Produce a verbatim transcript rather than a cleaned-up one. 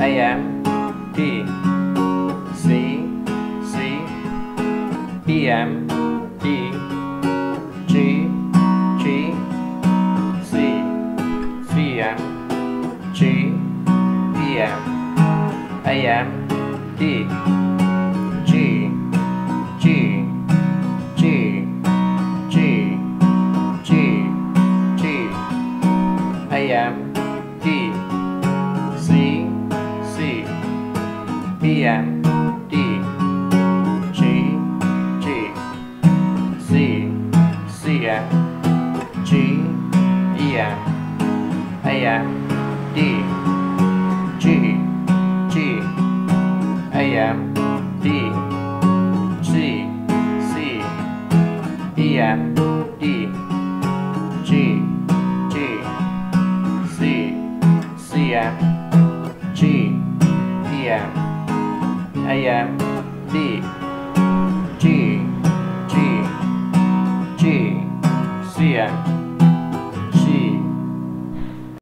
M, D, C, C, E, M, D, G, G, C, C, M, G, E, M, A, M, D, G, G, G, G, G, G, A, M, D, C, C, E, M, D, G, G, C, C, M, G, E, M, A, M, D, G, G, A, M, D, C, C, E, M, D, G, G, C, C, M, G, E, M, A, M, D, G, G, G, C, M,